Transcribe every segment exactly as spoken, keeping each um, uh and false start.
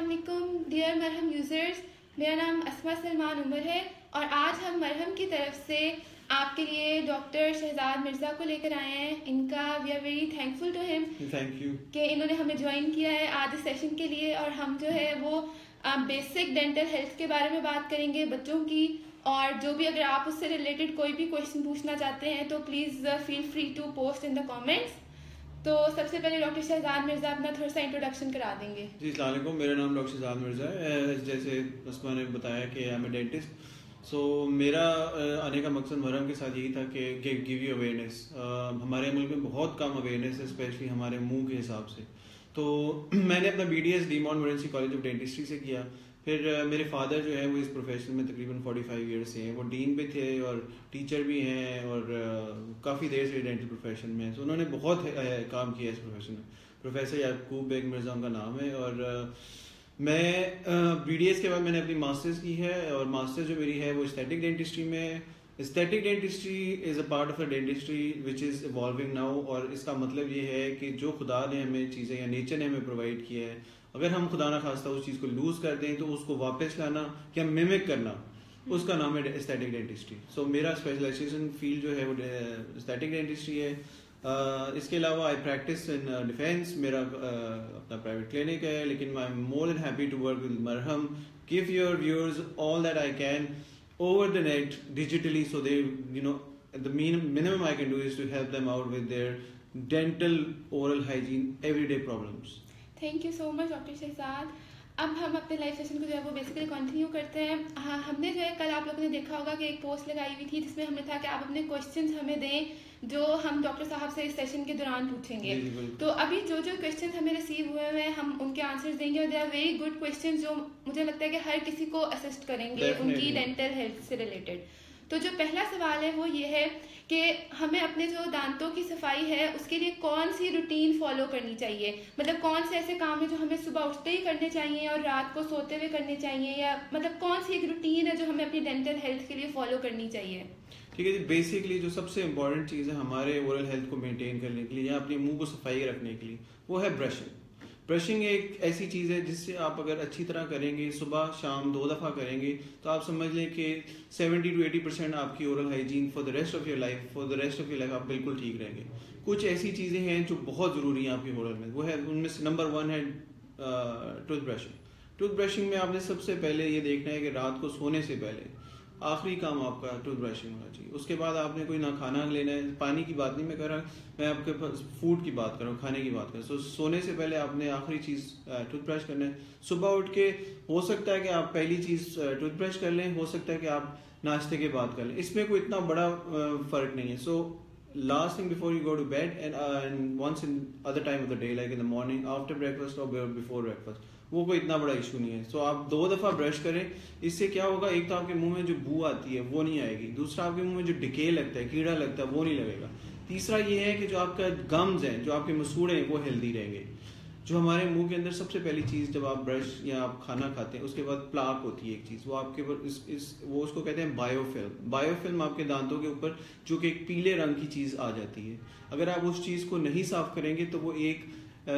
अस्सलाम वालेकुम डियर मरहम यूज़र्स, मेरा नाम अस्मा सलमान उमर है और आज हम मरहम की तरफ से आपके लिए डॉक्टर शहजाद मिर्ज़ा को लेकर आए हैं। इनका we are very thankful to him, thank you कि इन्होंने हमें ज्वाइन किया है आज इस सेशन के लिए। और हम जो है वो बेसिक डेंटल हेल्थ के बारे में बात करेंगे, बच्चों की, और जो भी अगर आप उससे रिलेटेड कोई भी क्वेश्चन पूछना चाहते हैं तो please feel free to post in the comments. तो सबसे पहले डॉक्टर शहजाद मिर्ज़ा अपना थोड़ा सा इंट्रोडक्शन करा देंगे। जी अस्सलाम वालेकुम, मेरा नाम डॉक्टर शहजाद मिर्ज़ा है। जैसे अस्मा ने बताया कि आई एम ए डेंटिस्ट। सो मेरा आने का मकसद मरहम के साथ यही था कि गिव यू अवेयरनेस। हमारे मुल्क में बहुत कम अवेयरनेस है, स्पेशली हमारे मुंह के हिसाब से। तो मैंने अपना B D S de Mont college of dentistry से किया। फिर uh, मेरे फादर जो है वो इस प्रोफेशन में तकरीबन पैंतालीस ईयर से हैं। वो डीन पे थे और टीचर भी हैं और uh, काफ़ी देर से डेंटल प्रोफेशन में हैं। तो उन्होंने बहुत uh, काम किया इस प्रोफेशन में। प्रोफेसर याकूब बेग मिर्ज़ा उनका नाम है। और uh, मैं बी डी एस के बाद मैंने अपनी मास्टर्स की है और मास्टर्स जो मेरी है वो एस्थेटिक डेंटिस्ट्री में। Aesthetic dentistry is a part of a dentistry which is evolving now. और इसका मतलब ये है कि जो खुदा ने हमें चीज़ें या नेचर ने हमें प्रोवाइड किया है, अगर हम खुदा ना खास्ता उस चीज़ को लूज कर दें तो उसको वापस लाना या मिमिक करना, उसका नाम है एस्थेटिक डेंटिस्ट्री। सो मेरा स्पेशलाइजेशन फील्ड जो है वो एस्थेटिक डेंटिस्ट्री है। uh, इसके अलावा आई प्रैक्टिस इन डिफेंस। मेरा uh, अपना प्राइवेट क्लिनिक है, लेकिन I am more than happy to work with Marham, give your viewers all that I can over the net digitally, so they, you know, the minimum I can do is to help them out with their dental oral hygiene everyday problems. Thank you so much doctor Shahzad. अब हम अपने live session को जो है वो basically continue करते हैं। हाँ, हमने जो है कल आप लोगों ने देखा होगा कि एक पोस्ट लगाई हुई थी जिसमें हमने था कि आप अपने क्वेश्चंस हमें दें जो हम डॉक्टर साहब से इस सेशन के दौरान पूछेंगे। तो अभी जो जो क्वेश्चंस हमें रिसीव हुए हैं हम उनके आंसर्स देंगे और they are very good questions जो मुझे लगता है कि हर किसी को असिस्ट करेंगे उनकी डेंटल हेल्थ से रिलेटेड। तो जो पहला सवाल है वो ये है कि हमें अपने जो दांतों की सफाई है उसके लिए कौन सी रूटीन फॉलो करनी चाहिए, मतलब कौन से ऐसे काम है जो हमें सुबह उठते ही करने चाहिए और रात को सोते हुए करने चाहिए, या मतलब कौन सी एक रूटीन है जो हमें अपनी डेंटल हेल्थ के लिए फॉलो करनी चाहिए। ठीक है जी, बेसिकली जो सबसे इम्पोर्टेंट चीज़ है हमारे ओरल हेल्थ को मेंटेन करने के लिए या अपने मुंह को सफाई रखने के लिए वो है ब्रशिंग। ब्रशिंग एक ऐसी चीज़ है जिससे आप अगर अच्छी तरह करेंगे, सुबह शाम दो दफ़ा करेंगे, तो आप समझ लें कि सेवेंटी टू एटी परसेंट आपकी oral hygiene for the rest of your life for the rest of your life आप बिल्कुल ठीक रहेंगे। कुछ ऐसी चीज़ें हैं जो बहुत ज़रूरी हैं आपकी ओरल में, वो है उनमें से नंबर वन है टूथ ब्रशिंग। टूथ ब्रशिंग में आपने सबसे पहले ये देखना है कि रात को सोने से पहले आखिरी काम आपका टूथ ब्रशिंग होना चाहिए। उसके बाद आपने कोई ना खाना लेना है, पानी की बात नहीं मैं कर रहा, मैं आपके पास फूड की बात कर रहा हूँ, खाने की बात कर रहा हूँ। सो सोने से पहले आपने आखिरी चीज़ टूथ ब्रश करना है। सुबह उठ के हो सकता है कि आप पहली चीज़ टूथ ब्रश कर लें, हो सकता है कि आप नाश्ते के बाद कर लें, इसमें कोई इतना बड़ा फ़र्क नहीं है। सो last thing before you go to bed and, uh, and once in other time of the day like in the morning after breakfast or before breakfast, वो कोई इतना बड़ा इशू नहीं है। सो so, आप दो दफ़ा ब्रश करें, इससे क्या होगा, एक तो आपके मुंह में जो बू आती है वो नहीं आएगी, दूसरा आपके मुंह में जो डिके लगता है, कीड़ा लगता है वो नहीं लगेगा, तीसरा ये है कि जो आपका गम्स हैं, जो आपके मसूड़े हैं वो हेल्दी रहेंगे। जो हमारे मुंह के अंदर सबसे पहली चीज़ जब आप ब्रश या आप खाना खाते हैं उसके बाद प्लाक होती है एक चीज़, वो आपके ऊपर इस, इस वो उसको कहते हैं बायोफिल्म। बायोफिल्म आपके दांतों के ऊपर जो कि एक पीले रंग की चीज़ आ जाती है, अगर आप उस चीज़ को नहीं साफ करेंगे तो वो एक आ,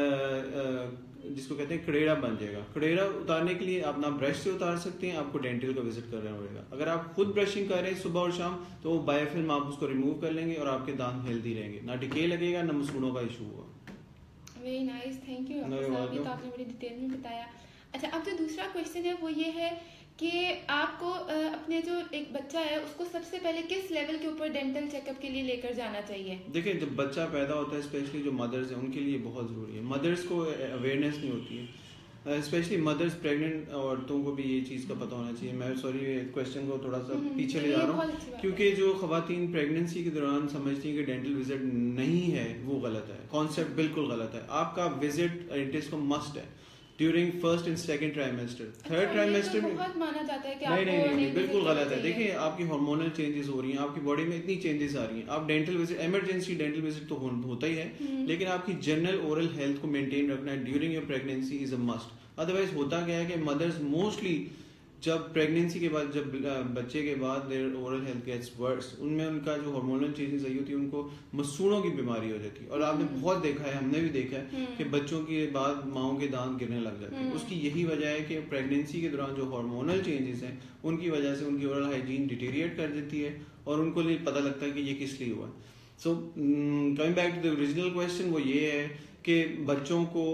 आ, जिसको कहते हैं कड़ेरा बन जाएगा। कड़ेरा उतारने के लिए आप ना ब्रश से उतार सकते हैं, आपको डेंटल का विजिट करना होगा। अगर आप खुद ब्रशिंग कर रहे हैं सुबह और शाम तो वो बायोफिल्म आप उसको रिमूव कर लेंगे और आपके दांत हेल्दी रहेंगे, ना डिके लगेगा ना मसूड़ों का इशू होगा। Very nice, thank you doctor साहब, ये तो आपने बड़ी डिटेल में बताया। अच्छा, अब जो दूसरा क्वेश्चन है वो ये है कि आपको अपने जो एक बच्चा है उसको सबसे पहले किस लेवल के ऊपर डेंटल चेकअप के लिए लेकर जाना चाहिए। देखिए, जब बच्चा पैदा होता है स्पेशली जो मदर्स हैं उनके लिए बहुत ज़रूरी है। मदर्स को अवेयरनेस नहीं होती है, स्पेशली मदर्स प्रेग्नेंट औरतों को भी ये चीज़ का पता होना चाहिए। मैं सॉरी क्वेश्चन को थोड़ा सा पीछे ले जा रहा हूँ, क्योंकि जो खवातीन प्रेगनेंसी के दौरान समझती हैं कि डेंटल विजिट नहीं है वो गलत है, कॉन्सेप्ट बिल्कुल गलत है। आपका विजिट डेंटिस्ट को मस्ट है during first and second trimester. Third trimester में बहुत माना जाता है कि नहीं नहीं नहीं बिल्कुल गलत है। देखिए, आपकी हार्मोनल चेंजेस हो रही हैं, आपकी बॉडी में इतनी चेंजेस आ रही हैं, आप dental visit emergency dental visit तो होता ही है, लेकिन आपकी जनरल ओरल हेल्थ को मेंटेन रखना है during your pregnancy is a must. Otherwise होता क्या है कि मदर्स मोस्टली जब प्रेगनेंसी के बाद, जब बच्चे के बाद their oral health gets worse, उनमें उनका जो हार्मोनल चेंजेस आई होती है, उनको मसूड़ों की बीमारी हो जाती है। और आपने बहुत देखा है, हमने भी देखा है कि बच्चों के बाद माओं के दांत गिरने लग जाते हैं। उसकी यही वजह है कि प्रेगनेंसी के दौरान जो हार्मोनल चेंजेस हैं उनकी वजह से उनकी ओरल हाइजीन डिटीरिएट कर देती है और उनको नहीं पता लगता कि ये किस लिए हुआ। So coming back to the original question, वो ये है कि बच्चों को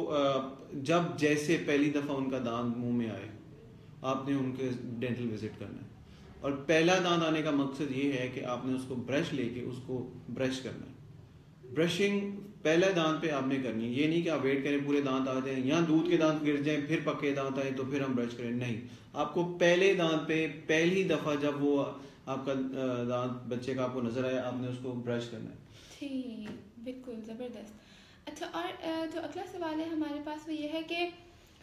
जब जैसे पहली दफ़ा उनका दांत मुंह में आए, आपने उनके डेंटल विजिट करना है। और पहला दांत आने का मकसद ये है कि आपने उसको ब्रश लेके उसको ब्रश करना है। ब्रशिंग पहले दांत पे आपने करनी है। ये नहीं कि आप वेट करें पूरे दांत आ जाए, यहाँ दूध के दांत गिर जाएं फिर पक्के दांत आए तो फिर हम ब्रश करें, नहीं। आपको पहले दांत पे पहली दफ़ा जब वो आपका दांत बच्चे का आपको नजर आया, आपने उसको ब्रश करना है। ठीक, बिल्कुल ज़बरदस्त। अच्छा, और जो अगला सवाल है हमारे पास वो ये है कि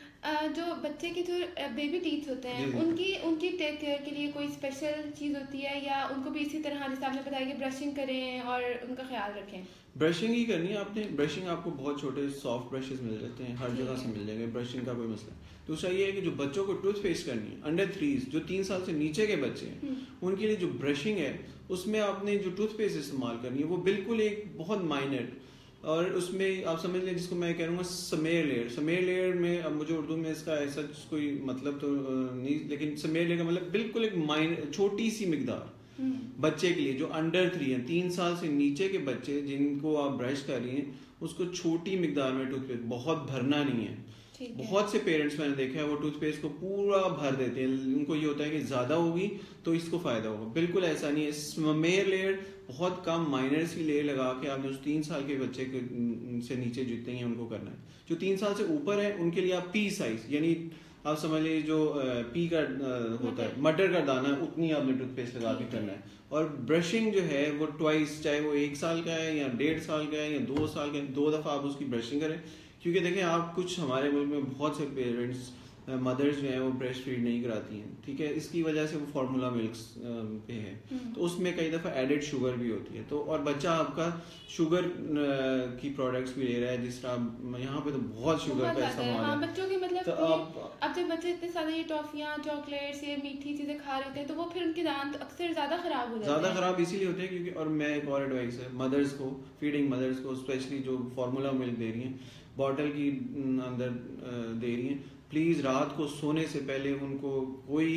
जो बच्चे के जो बेबी टीथ होते हैं उनकी उनकी टेक केयर के लिए कोई स्पेशल चीज़ होती है, या उनको भी इसी तरह जैसे आपने बताया कि ब्रशिंग करें और उनका ख्याल रखें? ब्रशिंग ही करनी है आपने। ब्रशिंग आपको बहुत छोटे सॉफ्ट ब्रशेस मिल जाते हैं, हर जगह से मिल जाएंगे, ब्रशिंग का कोई मसला। दूसरा ये है कि जो बच्चों को टूथ पेस्ट करनी है, अंडर थ्रीज, जो तीन साल से नीचे के बच्चे हैं, उनके लिए जो ब्रशिंग है उसमें आपने जो टूथ पेस्ट इस्तेमाल करनी है वो बिल्कुल एक बहुत माइनर, और उसमें आप समझ लें जिसको मैं कह रहा हूँ समेर लेयर। समेर लेयर में, अब मुझे उर्दू में इसका ऐसा कोई मतलब तो नहीं, लेकिन समेर लेयर का मतलब बिल्कुल एक माइनर छोटी सी मिकदार बच्चे के लिए जो अंडर थ्री है, तीन साल से नीचे के बच्चे जिनको आप ब्रश कर रही हैं, उसको छोटी मिकदार में टूथपेस्ट, बहुत भरना नहीं है। बहुत से पेरेंट्स मैंने देखा है वो टूथपेस्ट को पूरा भर देते हैं, उनको ये होता है कि ज्यादा होगी तो इसको फायदा होगा। बिल्कुल ऐसा नहीं है। स्मेर लेयर बहुत कम माइनर सी लेयर लगा के आपने उस तीन साल के बच्चे के से नीचे जितने हैं उनको करना है। जो तीन साल से ऊपर है उनके लिए आप पी साइज, यानी आप समझ लीजिए जो पी का होता है, मटर का दाना, उतनी आपने टूथपेस्ट लगा के करना है। और ब्रशिंग जो है वो ट्वाइस, चाहे वो एक साल का है या डेढ़ साल का है या दो साल का है, दो दफा आप उसकी ब्रशिंग करें। क्योंकि देखें आप कुछ हमारे मुल्क में बहुत से पेरेंट्स मदर्स जो हैं वो ब्रेस्ट फीड नहीं कराती हैं, ठीक है, इसकी वजह से वो फार्मूला मिल्क पे है, तो उसमें कई दफ़ा एडेड शुगर भी होती है। तो और बच्चा आपका शुगर की प्रोडक्ट्स भी ले रहा है, जिस तरह यहाँ पे तो बहुत शुगर का इस्तेमाल है बच्चों की, मतलब तो आप अब जब बच्चे इतने सारे ये टॉफियाँ, चॉकलेट्स, ये मीठी चीजें खा रहे होते हैं तो वो फिर उनके दांत अक्सर ज्यादा खराब हो जाते हैं। ज्यादा खराब इसीलिए होते हैं क्योंकि, और मैं एक और एडवाइस है मदर्स को, फीडिंग मदर्स को स्पेशली जो फार्मूला मिल्क दे रही हैं, बॉटल की अंदर दे रही हैं, प्लीज़ रात को सोने से पहले उनको कोई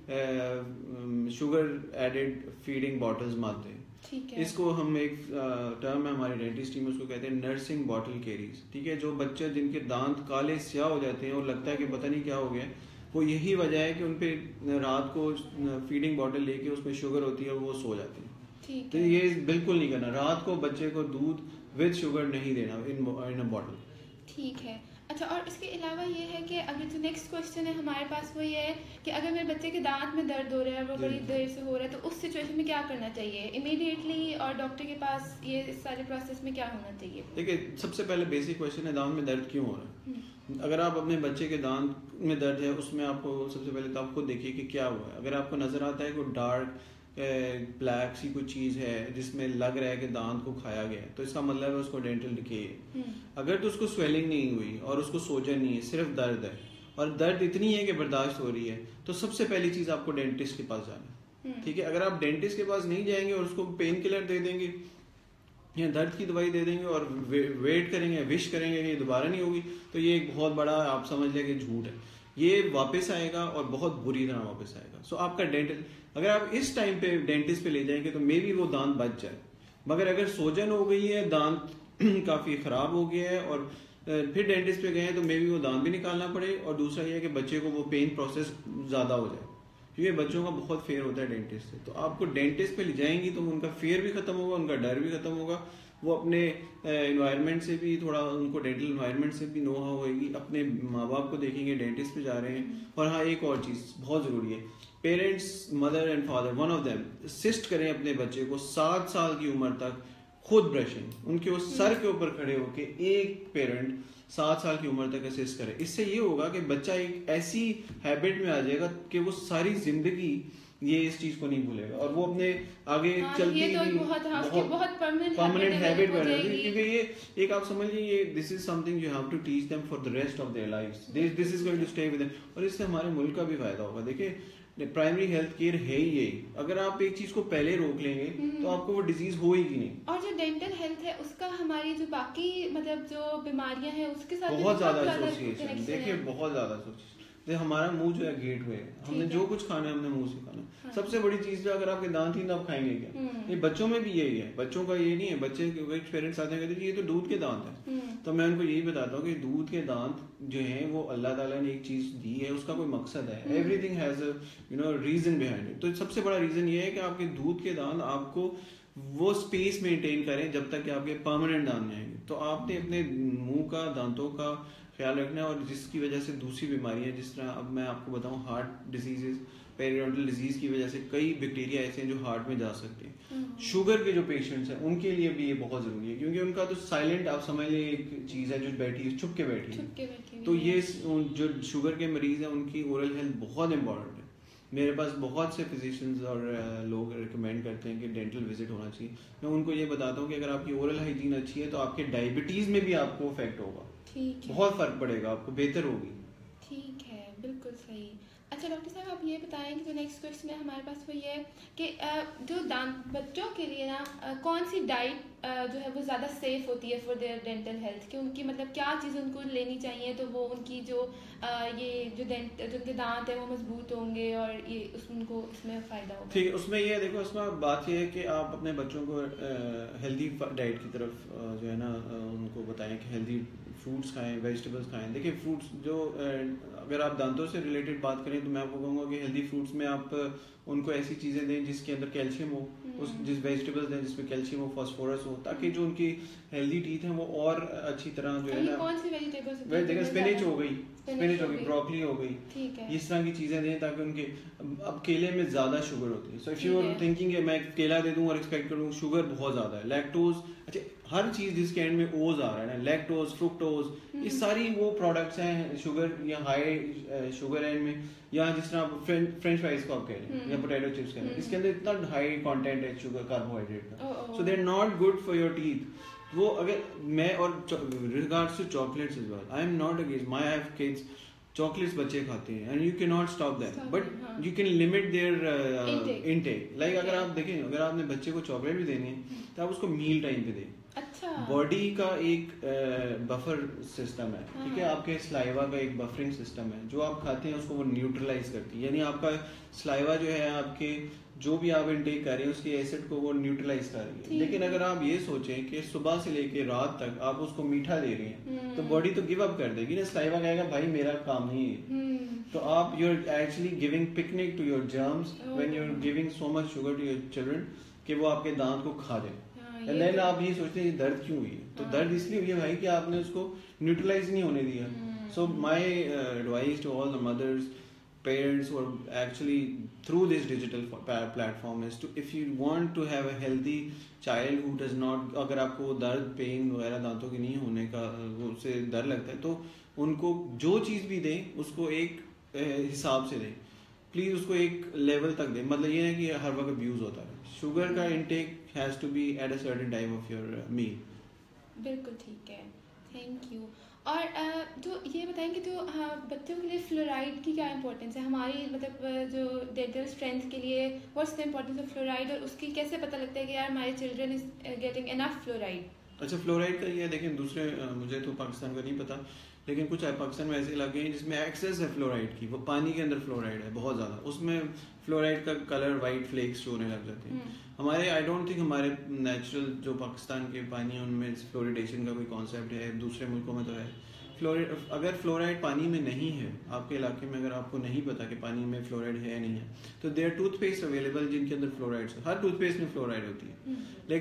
शुगर एडेड फीडिंग बॉटल्स मत दें। इसको हम एक टर्म है हमारी डेंटिस्ट्री में, उसको कहते हैं नर्सिंग बॉटल कैरीज, ठीक है। जो बच्चे जिनके दांत काले स्याह हो जाते हैं और लगता है कि पता नहीं क्या हो गया, वो यही वजह है कि उन पे रात को फीडिंग बॉटल लेके उसमें शुगर होती है, वो सो जाते हैं। तो ये बिल्कुल नहीं करना, रात को बच्चे को दूध विद शुगर नहीं देना इन अ बॉटल। ठीक है। अच्छा, और इसके अलावा ये है कि अगर जो नेक्स्ट क्वेश्चन है हमारे पास वो ये है कि अगर मेरे बच्चे के दांत में दर्द हो रहा है, वो बड़ी देर से हो रहा है, तो उस सिचुएशन में क्या करना चाहिए इमीडिएटली, और डॉक्टर के पास ये इस सारे प्रोसेस में क्या होना चाहिए? देखिए, सबसे पहले बेसिक क्वेश्चन है दांत में दर्द क्यों हो रहा है। अगर आप अपने बच्चे के दांत में दर्द है, उसमें आपको सबसे पहले तो आपको देखिए कि क्या हुआ है। अगर आपको नजर आता है कोई डार्क ब्लैक सी कोई चीज है जिसमें लग रहा है कि दांत को खाया गया है, तो इसका मतलब है उसको डेंटल डिके है। अगर तो उसको स्वेलिंग नहीं हुई और उसको सोजन नहीं है, सिर्फ दर्द है और दर्द इतनी है कि बर्दाश्त हो रही है, तो सबसे पहली चीज आपको डेंटिस्ट के पास जाना है, ठीक है। अगर आप डेंटिस्ट के पास नहीं जाएंगे और उसको पेन किलर दे देंगे या दर्द की दवाई दे देंगे और वे, वेट करेंगे, विश करेंगे कि ये दोबारा नहीं होगी, तो ये एक बहुत बड़ा आप समझ लें कि झूठ है। ये वापस आएगा और बहुत बुरी तरह वापस आएगा। सो आपका डेंटल, अगर आप इस टाइम पे डेंटिस्ट पे ले जाएंगे तो मे बी वो दांत बच जाए, मगर अगर सोजन हो गई है, दांत काफी खराब हो गया है और फिर डेंटिस्ट पे गए हैं, तो मे बी वो दांत भी निकालना पड़े। और दूसरा ये है कि बच्चे को वो पेन प्रोसेस ज्यादा हो जाए, क्योंकि बच्चों का बहुत फेयर होता है डेंटिस्ट से। तो आपको डेंटिस्ट पे ले जाएंगी तो उनका फेयर भी खत्म होगा, उनका डर भी खत्म होगा, वो अपने एनवायरनमेंट से भी थोड़ा, उनको डेंटल एनवायरनमेंट से भी नो हाउ होगी, अपने माँ बाप को देखेंगे डेंटिस्ट पे जा रहे हैं। और हाँ, एक और चीज बहुत जरूरी है, parents, mother and father, one of them assist करें अपने बच्चे को सात साल की उम्र तक खुद ब्रशिंग, उनके वो सर के ऊपर खड़े होके एक पेरेंट सात साल की उम्र तक असिस्ट करे। इससे ये होगा कि बच्चा एक ऐसी हैबिट में आ जाएगा कि वो सारी जिंदगी ये इस चीज को नहीं भूलेगा और वो अपने आगे हाँ, चलती ये तो भी बहुत, हाँ, बहुत, बहुत परमानेंट हैबिट बन जाएगी, क्योंकि ये एक आप समझ लीजिए ये this is something you have to teach them for the rest of their lives, this is going to stay with them, और इससे हमारे मुल्क का भी फायदा होगा। देखिए प्राइमरी हेल्थ केयर है ही यही, अगर आप एक चीज को पहले रोक लेंगे तो आपको वो डिजीज होएगी नहीं। और जो डेंटल हेल्थ है उसका हमारी जो बाकी मतलब जो बीमारियां हैं उसके साथ बहुत ज्यादा एसोसिएशन, देखिए बहुत ज्यादा एसोसिएशन। हमारा मुंह जो है गेटवे है, हमने जो कुछ खाना है हमने मुंह से खाना। हाँ। सबसे बड़ी चीज है अगर आपके दांत ही ना आप खाएंगे क्या, ये बच्चों में भी यही है, बच्चों का ये नहीं है, बच्चे पेरेंट्स आते हैं कहते हैं ये तो दूध के दांत है, तो मैं उनको यही बताता हूँ कि दूध के दांत जो है वो अल्लाह ताला ने एक चीज दी है, उसका कोई मकसद है, everything has a you know reason behind it. तो सबसे बड़ा रीजन ये है कि आपके दूध के दांत आपको वो स्पेस मेंटेन करें जब तक कि आपके परमानेंट दांत नहीं आएंगे। तो आपने अपने मुंह का दांतों का ख्याल रखना है, और जिसकी वजह से दूसरी बीमारियां, जिस तरह अब मैं आपको बताऊं हार्ट डिजीजेस, पेरियोडोंटल डिजीज की वजह से कई बैक्टीरिया ऐसे हैं जो हार्ट में जा सकते हैं। शुगर के जो पेशेंट्स हैं उनके लिए भी ये बहुत जरूरी है, क्योंकि उनका तो साइलेंट आप समझ लीजिए एक चीज है जो बैठी है, छुप के बैठी है। तो ये जो शुगर के मरीज हैं उनकी ओरल हेल्थ बहुत इंपॉर्टेंट है। मेरे पास बहुत से फिजिशियंस और लोग रिकमेंड करते हैं कि डेंटल विजिट होना चाहिए। मैं उनको ये बताता हूँ कि अगर आपकी ओरल हाइजीन अच्छी है तो आपके डायबिटीज में भी आपको इफेक्ट होगा, बहुत फर्क पड़ेगा, आपको बेहतर होगी। ठीक है, बिल्कुल सही। अच्छा डॉक्टर साहब आप ये बताएं कि जो नेक्स्ट क्वेश्चन है हमारे पास वो ये है कि जो दांत बच्चों के लिए ना कौन सी डाइट जो है वो ज़्यादा सेफ होती है फॉर देयर डेंटल हेल्थ, कि उनकी मतलब क्या चीज़ उनको लेनी चाहिए तो वो उनकी जो ये जो डेंट जो उनके दांत है वो मजबूत होंगे और ये उस उनको उसमें फ़ायदा होगा। ठीक है, उसमें ये देखो, उसमें बात ये है कि आप अपने बच्चों को हेल्दी डाइट की तरफ जो है ना उनको बताएं कि हेल्दी फ्रूट्स खाएं, वेजिटेबल्स खाएं। देखिए फ्रूट्स जो अगर आप दांतों से रिलेटेड बात करें तो मैं आपको कहूँगा कि हेल्दी फ्रूट्स में आप उनको ऐसी चीज़ें दें जिसके अंदर कैल्शियम हो, उस जिस वेजिटेबल्स दें जिसमें कैल्शियम हो, फास्फोरस हो, ताकि जो उनकी हेल्दी टीथ हैं वो और अच्छी तरह जो है ना, कौन सी वेजिटेबल्स, वेजिटेबल स्पिनच हो गई, स्पिनच हो गई, ब्रोकली हो गई, इस तरह की चीज़ें दें ताकि उनके, अब केले में ज़्यादा शुगर होती है, so if you are thinking मैं केला दे दूँ और एक्सपेक्ट करूँ, शुगर बहुत ज़्यादा है, लैक्टोज, अच्छा हर चीज़ जिसके एंड में ओज आ रहा है ना, लैक्टोज, फ्रुक्टोज, ये सारी वो प्रोडक्ट्स हैं शुगर या हाई शुगर एंड में, या जिस तरह आप फ्रेंच फ्राइज को आप कह रहे हैं या पोटैटो चिप्स कह रहे हैं, इसके अंदर इतना हाई कंटेंट है शुगर, कार्बोहाइड्रेट का, so they are not good for your teeth. वो अगर मैं और regards to chocolates as well, I am not against, my I have kids, chocolates बच्चे खाते हैं and you can not stop that, but you can limit their intake. Like अगर आप देखें, अगर आपने बच्चे को चॉकलेट भी देनी है तो आप उसको मील टाइम पे दें। अच्छा, बॉडी का एक बफर सिस्टम है, ठीक है, आपके स्लाइवा का एक बफरिंग सिस्टम है, जो आप खाते हैं उसको वो न्यूट्रलाइज करती है, यानी आपका स्लाइवा जो है आपके जो भी आप इनटेक कर रहे हैं उसके एसिड को वो न्यूट्रलाइज कर रही है। लेकिन अगर आप ये सोचें कि सुबह से लेके रात तक आप उसको मीठा दे रही हैं तो बॉडी तो गिव अप कर देगी ना, स्लाइवा कहेगा भाई मेरा काम नहीं है, तो आप you are actually giving picnic to your germs when you are giving so much sugar to your children कि वो आपके दांत को खा जाए। एंड देन आप ये सोचते हैं दर्द क्यों हुई है, तो दर्द इसलिए हुई है भाई कि आपने उसको न्यूट्रलाइज नहीं होने दिया। So my advice to all the mothers, parents who are actually through this digital platform is to, if you want to have a healthy child who does not, अगर आपको दर्द पेन वगैरह दांतों के नहीं होने का उससे डर लगता है तो उनको जो चीज़ भी दें उसको एक हिसाब से दें, प्लीज़ उसको एक लेवल तक दें, मतलब ये है कि हर वक्त अब्यूज़ होता है। शुगर का intake has to be at a certain time of your meal. बिल्कुल ठीक है, थैंक यू। और जो ये बताएंगे जो हाँ बच्चों के लिए फ्लोराइड की क्या इंपॉर्टेंस है हमारी मतलब जो डेंटल स्ट्रेंथ के लिए, what's the importance of fluoride, और उसकी कैसे पता लगता है कि यार my children is getting enough fluoride? अच्छा, फ्लोराइड का ये देखें, दूसरे मुझे तो पाकिस्तान का नहीं पता, लेकिन कुछ पाकिस्तान में ऐसे इलाके हैं जिसमें एक्सेस है फ्लोराइड की, वो पानी के अंदर फ्लोराइड है बहुत ज़्यादा, उसमें फ्लोराइड का कलर वाइट फ्लेक्स होने लग जाते हैं। हमारे आई डोंट थिंक हमारे नेचुरल जो पाकिस्तान के पानी है उनमें फ्लोरिडेशन का कोई कॉन्सेप्ट है, दूसरे मुल्कों में तो है। फ्लोराइड, अगर फ्लोराइड पानी में नहीं है आपके इलाके में, अगर आपको नहीं पता कि पानी में फ्लोराइड है या नहीं है, तो देयर टूथपेस्ट अवेलेबल जिनके अंदर फ्लोराइड है, हर टूथपेस्ट में फ्लोराइड होती है।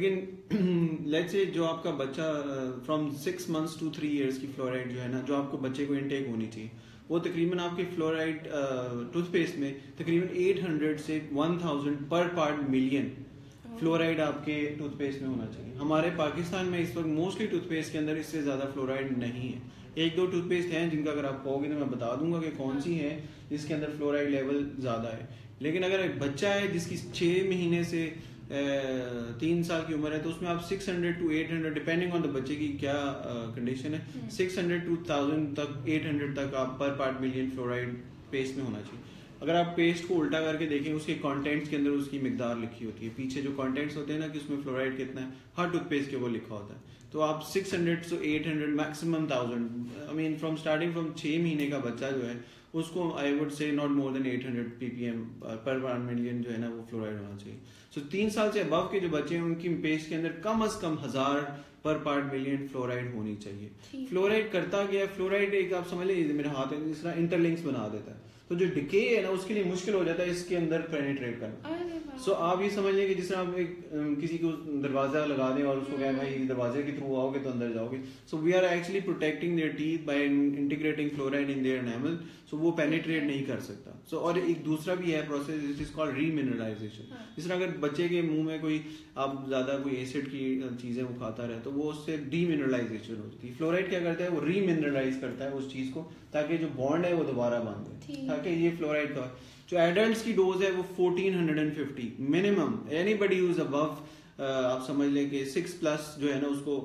लेकिन लेट्स से जो आपका बच्चा from six months to three years की फ्लोराइड जो है ना, जो आपको बच्चे को इनटेक होनी चाहिए, वो तकरीबन आपके फ्लोराइड टूथपेस्ट में तकरीबन एट हंड्रेड से one thousand per part million fluoride आपके टूथपेस्ट में होना चाहिए। हमारे पाकिस्तान में इस वक्त मोस्टली टूथपेस्ट के अंदर इससे ज़्यादा फ्लोराइड नहीं है। एक दो टूथपेस्ट हैं जिनका अगर आप कहोगे तो मैं बता दूंगा कि कौन सी हैं जिसके अंदर फ्लोराइड लेवल ज़्यादा है। लेकिन अगर एक बच्चा है जिसकी छः महीने से तीन साल की उम्र है तो उसमें आप six hundred to eight hundred depending on the बच्चे की क्या कंडीशन है, सिक्स हंड्रेड टू थाउजेंड तक एट हंड्रेड तक आप पर पार्ट मिलियन फ्लोराइड पेस्ट में होना चाहिए। अगर आप पेस्ट को उल्टा करके देखें उसके कंटेंट्स के अंदर उसकी मिकदार लिखी होती है, पीछे जो कंटेंट्स होते हैं ना कि उसमें फ्लोराइड कितना है हर टूथपेस्ट के वो लिखा होता है। तो आप सिक्स हंड्रेड से eight hundred maximum thousand I mean from starting from छः महीने का बच्चा जो है उसको I would say not more than eight hundred PPM per one million जो है ना वो फ्लोराइड होना चाहिए। सो so, तीन साल से अबव के जो बच्चे हैं उनकी पेस्ट के अंदर कम अज कम हजार पर पार्ट मिलियन फ्लोराइड होनी चाहिए। फ्लोराइड करता क्या है, फ्लोराइड एक आप समझ लीजिए मेरे हाथ में जिस तरह इंटरलिंक्स बना देता है, तो जो डिके है ना उसके लिए मुश्किल हो जाता है इसके अंदर पेनिट्रेट करना। सो so, आप ये समझ लें कि जिस तरह आप एक किसी को दरवाजा लगा दें और उसको कहें भाई दरवाजे के थ्रू आओगे तो अंदर जाओगे। So we are actually protecting their teeth by integrating fluoride in their enamel, so वो पेनिट्रेट नहीं कर सकता। सो so, और एक दूसरा भी है process which is called remineralisation. जिस तरह अगर बच्चे के मुंह में कोई आप ज्यादा कोई एसिड की चीजें वो खाता रहे तो वो उससे डीमिनरलाइजेशन होती है। फ्लोराइड क्या करता है, वो रीमिनरलाइज करता है उस चीज को ताकि जो बॉन्ड है वो दोबारा बांधे, ताकि ये फ्लोराइड का जो एडल्ट्स की डोज है वो fourteen fifty minimum. Anybody use above आप समझ लें कि सिक्स प्लस जो है ना उसको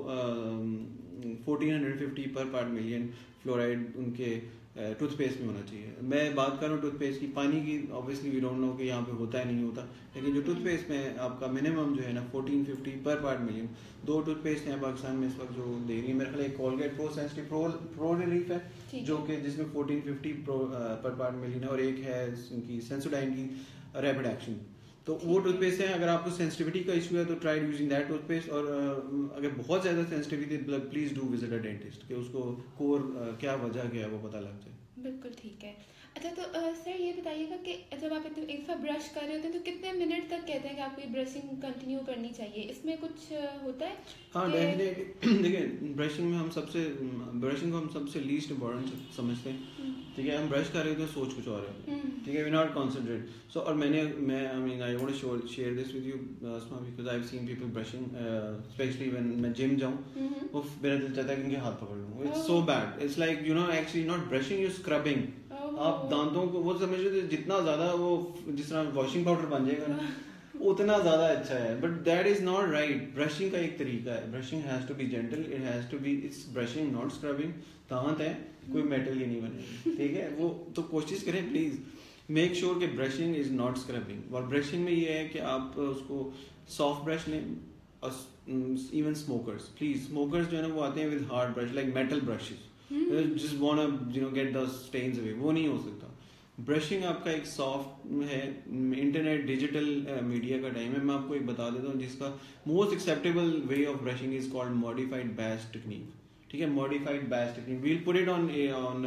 fourteen fifty per part million fluoride उनके टूथपेस्ट में होना चाहिए। मैं बात कर रहा हूँ टूथपेस्ट की, पानी की ऑब्वियसली वी डोंट नो कि यहाँ पे होता है नहीं होता, लेकिन जो टूथपेस्ट में आपका मिनिमम जो है ना fourteen fifty per part million. दो टूथपेस्ट हैं पाकिस्तान में इस वक्त जो दे रही है, मेरे ख्याल एक Colgate pro sensitive pro pro relief है जो कि जिसमें fourteen fifty per part million है, और एक है इनकी सेंसोडाइन की रैपिड एक्शन। तो वो टूथपेस्ट है, अगर आपको सेंसिटिविटी का इशू है तो ट्राई यूजिंग दैट टूथपेस्ट। और अगर बहुत ज़्यादा sensitivity please do visit a dentist कि उसको कोर क्या वजह क्या है वो पता लग जाए। बिल्कुल ठीक है। अच्छा तो आ, सर ये बताइएगा कि जब आप एक दफ़ा ब्रश कर रहे होते हैं तो कितने मिनट तक कहते हैं कि आपको ये ब्रशिंग कंटिन्यू करनी चाहिए, इसमें कुछ होता है? हाँ डेफिनेटली, देखिए ब्रशिंग में हम सबसे ब्रशिंग को हम सबसे लीस्ट इम्पोर्टेंट समझते हैं, ठीक है। हम ब्रश कर रहे होते हैं सोच कुछ और है, ठीक है, वी नॉट कॉन्सेंट्रेट। सो और मैंने मैं I mean I want to share this with you Asma because I have seen people brushing specially when मैं जिम जाऊँ वो मेरा दिल चाहता है कि उनके हाथ पकड़ लूँ। It's so bad, it's like you know actually not brushing, you scrubbing. आप दांतों को वो समझ रहे जितना ज्यादा वो जिस तरह वॉशिंग पाउडर बन जाएगा ना उतना ज्यादा अच्छा है, but that is not right. Brushing का एक तरीका है, brushing has to be gentle, it has to be it's brushing not scrubbing. दांत है कोई मेटल की नहीं बनेगी, ठीक है। वो तो कोशिश करें प्लीज मेक श्योर कि ब्रशिंग इज नॉट स्क्रबिंग। और ब्रशिंग में ये है कि आप उसको सॉफ्ट ब्रश लें, और इवन स्मोकर्स प्लीज स्मोकर्स जो है ना वो आते हैं with hard brush like metal brushes, just wanna you know get those stains away, वो नहीं हो सकता। ब्रशिंग आपका एक सॉफ्ट है, इंटरनेट डिजिटल मीडिया का टाइम है, मैं आपको एक बता देता हूँ जिसका most acceptable way of brushing is called modified Bass technique, ठीक है। Modified Bass technique we'll put it on on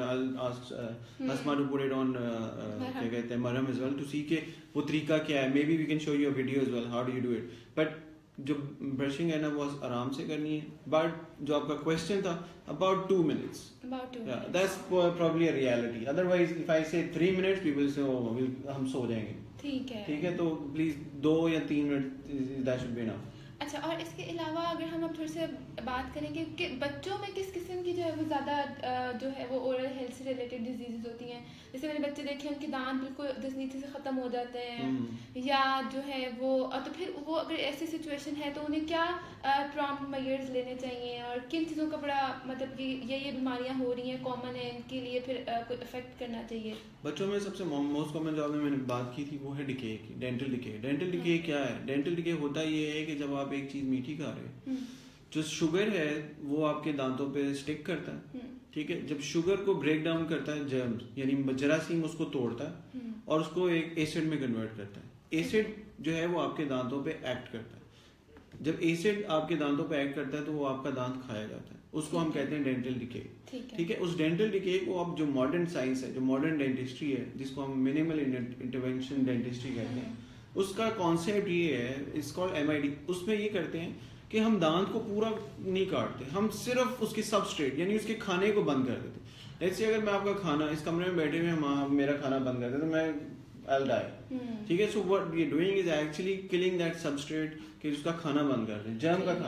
ask Asma to put it on क्या कहते हैं मरहम एज वेल टू सी के वो तरीका क्या है। Maybe we can show you a video as well how do you do it. But जो ब्रशिंग है ना वो आराम से करनी है। बट जो आपका क्वेश्चन था about two minutes, that's probably a reality. Otherwise if I say three minutes people से हम सो जाएंगे, ठीक है ठीक है। तो प्लीज दो या तीन मिनट दैट शुड बी इनफ। अच्छा, और इसके अलावा अगर हम अब थोड़ी से बात करेंगे कि बच्चों में किस किस्म की जो है वो ज़्यादा जो है वो ओरल हेल्थ से रिलेटेड डिजीज़ होती हैं। जैसे मैंने बच्चे देखे उनके दांत बिल्कुल दसनीति से ख़त्म हो जाते हैं, या जो है वो तो फिर वो अगर ऐसी सिचुएशन है तो उन्हें क्या प्रॉम्प्ट मेजर्स लेने चाहिए और किन चीज़ों का बड़ा मतलब कि ये ये बीमारियाँ हो रही हैं कॉमन है इनके लिए फिर कोई इफेक्ट करना चाहिए? बच्चों में सबसे मोस्ट कॉमन जो मैंने बात की थी वो है डिके की, डेंटल डिके। डेंटल डिके क्या है? डेंटल डिके होता ये है कि जब आप एक चीज़ मीठी खा रहे हैं, जो शुगर है वो आपके दांतों पे स्टिक करता है, ठीक है। जब शुगर को ब्रेक डाउन करता है जर्म्स यानी जरासीम उसको तोड़ता है और उसको एक एसिड में कन्वर्ट करता है। एसिड जो है वो आपके दांतों पे एक्ट करता है। जब एसिड आपके दांतों पे एक्ट करता है तो वो आपका दांत खाया जाता है, उसको हम कहते हैं डेंटल डिके, ठीक है। उस डेंटल डिके को अब जो मॉडर्न साइंस है, जो मॉडर्न डेंटिस्ट्री है, जिसको हम मिनिमल इंटरवेंशन डेंटिस्ट्री कहते हैं, उसका कॉन्सेप्ट ये है, it's called M I D. उसमें ये करते हैं कि हम दांत को पूरा नहीं काटते, हम सिर्फ उसकी सबस्ट्रेट यानी उसके खाने को बंद कर देते। जैसे अगर मैं आपका खाना इस कमरे में बैठे हुए हम मेरा खाना बंद कर देते तो मैं I'll die, ठीक है। So what we are doing is actually killing that substrate कि उसका खाना बंद कर रहे हैं, जर्म का खाना।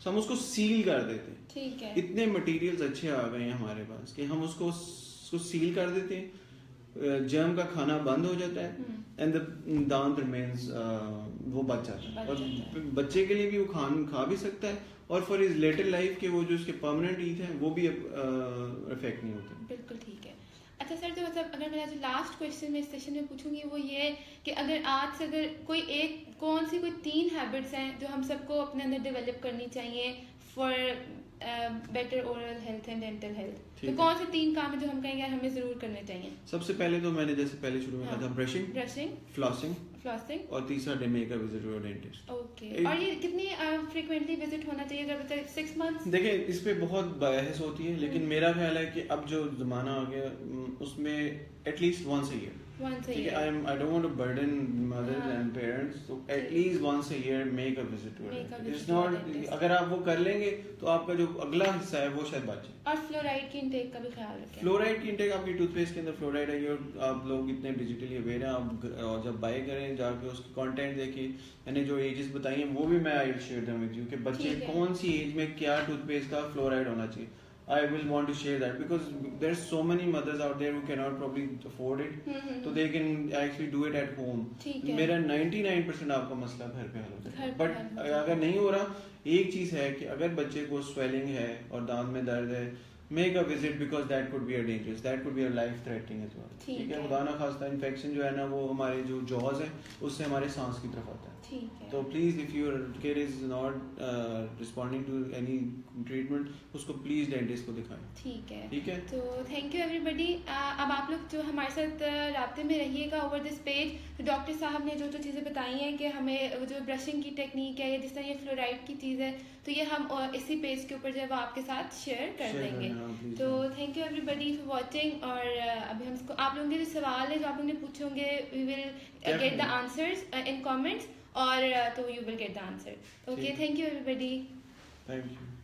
तो हम उसको सील कर देते हैं। ठीक है। इतने मटेरियल्स अच्छे आ गए हैं हमारे पास कि हम उसको उसको सील कर देते हैं, जर्म का खाना बंद हो जाता है एंड द दांत रिमेन्स, वो बच जाता है और बच्चे के लिए भी वो खान खा भी सकता है और फॉर इज लेटर लाइफ के वो जो उसके परमानेंट टीथ हैं वो भी इफेक्ट नहीं होते। बिल्कुल ठीक है। अच्छा सर, तो मतलब अगर मेरा जो लास्ट क्वेश्चन मैं इस सेशन में पूछूंगी वो ये कि अगर आज से अगर कोई एक कौन सी कोई तीन हैबिट्स हैं जो हम सबको अपने अंदर डेवलप करनी चाहिए for better oral health and dental health, तो कौन से तीन काम है जो हम कहेंगे हमें जरूर करने चाहिए? सबसे पहले तो मैंने जैसे पहले शुरू में कहा था ब्रशिंग, ब्रशिंग, फ्लॉसिंग, फ्लॉसिंग और तीसरा they make a visit to a dentist. Okay. और ये कितनी फ्रीक्वेंटली विजिट होना चाहिए? जब तक सिक्स मंथ्स? देखिए इस पे बहुत बहस होती है, लेकिन मेरा ख्याल है कि अब जो जमाना आ गया उसमें एटलीस्ट वंस अ ईयर, ठीक है, I am I don't want to burden mothers and parents, तो at least once a year make a visit to dentist. It's not, अगर आप वो कर लेंगे तो आपका जो अगला हिस्सा है वो शायद बचे। और फ्लोराइड की इंटेक का भी ख्याल रखें। फ्लोराइड की इंटेक, आपकी टूथपेस्ट के अंदर फ्लोराइड है और आप लोग इतने डिजिटली अवेयर हैं, आप जब बाय करें जाके उसकी कंटेंट देखिए, मैंने जो एजेस बताई हैं वो भी मैं I will share them with you कि बच्चे कौन सी एज में क्या टूथपेस्ट का फ्लोराइड होना चाहिए। I will want to share that because there's so many mothers out there who cannot probably afford it, mm-hmm. so they can actually do it at home. मेरा ninety-nine percent आपका मसला घर पे हल हो जाए, बट अगर नहीं हो रहा, एक चीज है कि अगर बच्चे को स्वेलिंग है और दांत में दर्द है, make a visit because that could be a dangerous, that could be a life threatening as well। ठीक है, खुदा ना खास्ता इन्फेक्शन जो है ना वो हमारे जो जॉज है उससे हमारे सांस की तरफ आता है। ठीक है, तो please if your kid is not responding to any treatment, उसको प्लीज डेंटिस्ट को दिखाएं। ठीक है, ठीक है। तो थैंक यू एवरीबडी। अब आप लोग जो हमारे साथ राब्ते में रहिएगा ओवर दिस पेज। तो डॉक्टर साहब ने जो जो चीज़ें बताई हैं कि हमें जो ब्रशिंग की टेक्निक है या जिस तरह ये फ्लोराइड की चीज़ है, तो ये हम इसी पेज के ऊपर जो है वो आपके साथ शेयर कर देंगे। तो thank you everybody for watching. और अभी हम इसको आप लोगों के जो सवाल है जो आप लोगों ने पूछे होंगे, we will get the answers in comments, और तो you will get the answer. Okay, thank you everybody. Thank you.